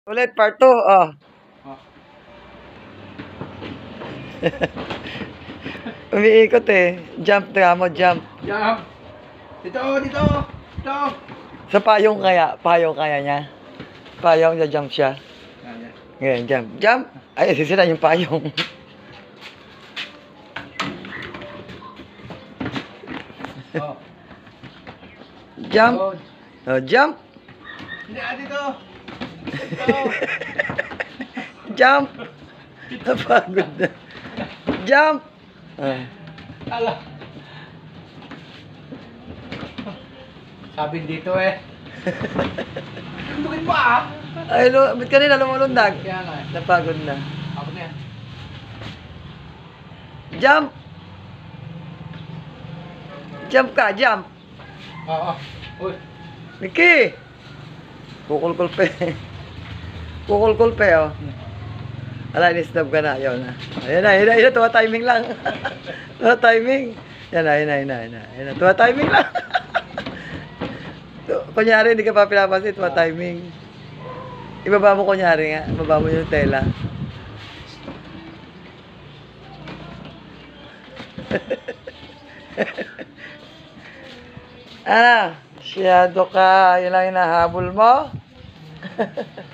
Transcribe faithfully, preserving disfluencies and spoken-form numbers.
Ulit, part two. Oh. Oh. Umiikot eh. Jump, tira mo, jump. Jump. Dito, dito. Dito. Sa payong kaya, payong kaya niya. Payong, jump siya. Yan, yan. Ngayon, jump. Jump! Ay, sisira yung payong. Oh. Jump! Good. Oh, jump! Hindi, ah, dito. Dito. Jump! Napagod na. Jump! Ah. Ala. Sabi dito eh. Tundukin mo ah. Ay, lo, ba't kanina lumulundag? Kaya nga eh. Napagod na. Ako na yan. Jump! Jump ka, jump! Oo. Uy. Mickey! Kukulkulpe. Kukulkulpe, oh. Ala, in-snap ka na. Yun na. Ayan na, ayan na, ayan na. Tuwa timing lang. Tuwa timing. Yan na, ayan na, ayan na, ayan na. Ayan na, tuwa timing lang. Tu- Kunyari, hindi ka pa pinapansin. Tuwa timing. Ibaba mo kunyari nga. Ibaba mo yung tela. Ano? Siyado ka. Yun lang yung nahabol mo?